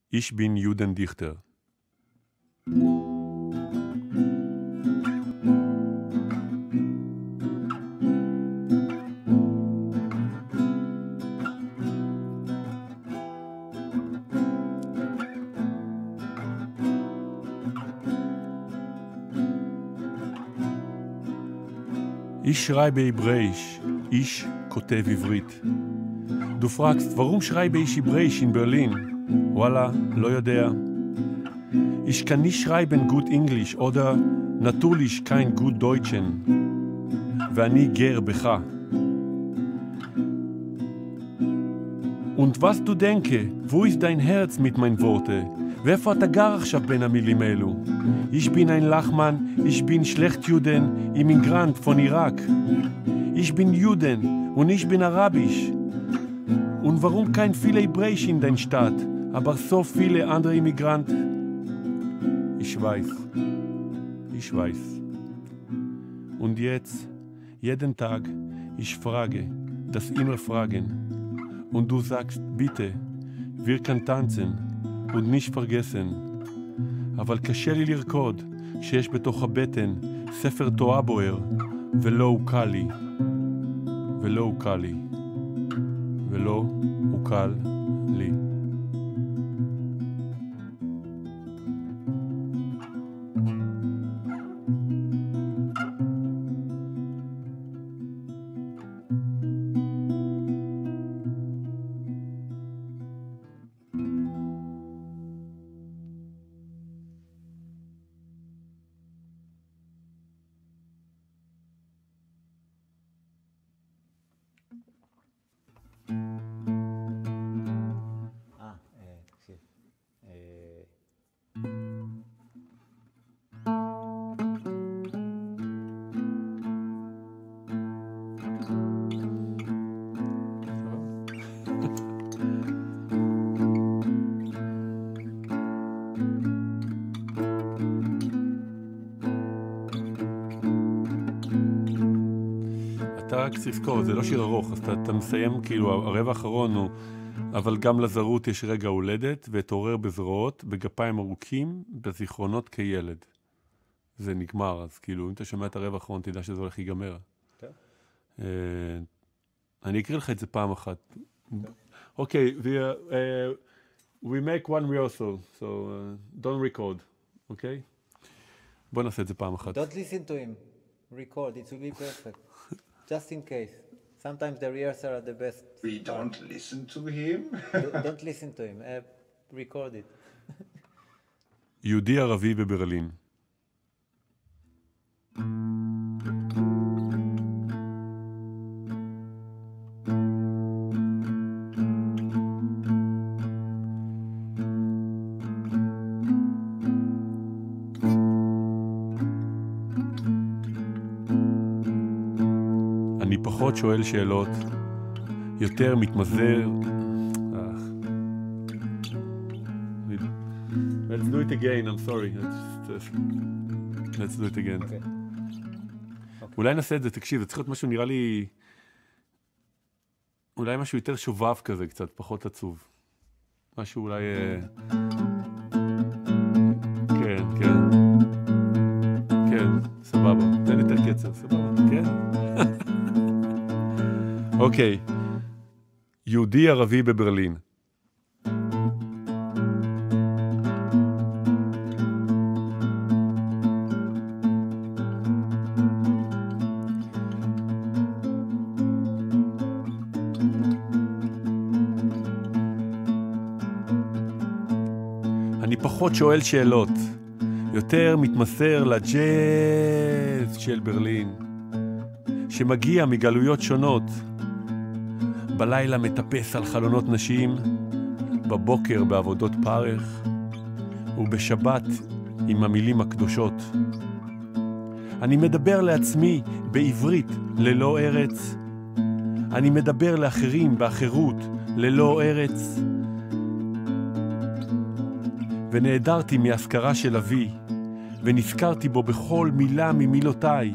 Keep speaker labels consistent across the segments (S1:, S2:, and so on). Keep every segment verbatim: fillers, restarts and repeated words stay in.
S1: Ich bin Juden Dichter. Ich schreibe Hebräisch, ich כותב עברית. Du fragst, warum schreibe ich Hebräisch in Berlin? Voila, לא יודע. Ich kann nicht schreiben gut Englisch oder natürlich kein gut Deutschen. ואני גר בך. Und was du denke, wo ist dein Herz mit meinen Worte? ואיפה אתה גר עכשיו בין המילים אלו? Ich bin ein Lachmann, ich bin schlecht Juden, Immigrant von Irak. Ich bin Juden und ich bin Arabisch. Und warum kein viele Hebräisch in deiner Stadt, aber so viele andere Immigranten? Ich weiß, ich weiß. Und jetzt, jeden Tag, ich frage, das immer fragen. Und du sagst, bitte, wir können tanzen und nicht vergessen. אבל קשה לי לרקוד שיש בתוך הבטן ספר תורה בוער, ולא הוא קל לי, ולא הוא קל לי, ולא הוא קל לי. רק תזכור, זה לא שיר ארוך, אז אתה, אתה מסיים, כאילו, הרבע האחרון הוא, אבל גם לזרות יש רגע הולדת, ותעורר בזרועות, בגפיים ארוכים, בזיכרונות כילד. זה נגמר, אז כאילו, אם אתה שומע את הרבע האחרון, תדע שזה הולך להיגמר.
S2: כן.
S1: Uh, אני אקריא לך את זה פעם אחת. אוקיי, we, uh, we make one rehearsal, so uh, don't record, אוקיי? בוא נעשה את זה פעם אחת.
S2: Don't listen to him. Record, it will be perfect. Just in case. Sometimes the rehearsals are the best.
S3: We don't part. Listen to him?
S2: don't, don't listen to him. Uh, record it.
S1: יהודי ערבי בברלין. אני פחות שואל שאלות, יותר מתמזר. Let's do it again, I'm sorry. Let's, let's do it again.
S2: Okay. Okay.
S1: אולי נעשה את זה, תקשיב, זה צריך להיות משהו נראה לי, אולי משהו יותר שובב כזה, קצת פחות עצוב. משהו אולי... כן, כן. כן, סבבה. תן יותר קצב, סבבה. כן? אוקיי. יהודי ערבי בברלין. אני פחות שואל שאלות, יותר מתמסר לג'אז של ברלין, שמגיע מגלויות שונות, בלילה מטפס על חלונות נשים, בבוקר בעבודות פרך, ובשבת עם המילים הקדושות. אני מדבר לעצמי בעברית ללא ארץ, אני מדבר לאחרים באחרות ללא ארץ, ונעדרתי מהזכרה של אבי, ונזכרתי בו בכל מילה ממילותיי.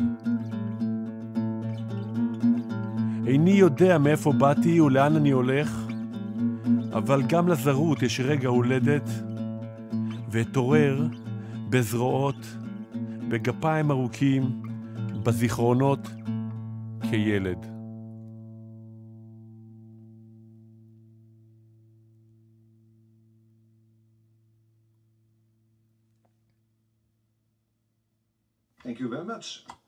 S1: איני יודע מאיפה באתי ולאן אני הולך, אבל גם לזרות יש רגע הולדת, ואתעורר בזרועות, בגפיים ארוכים, בזיכרונות כילד.
S3: Thank you very much.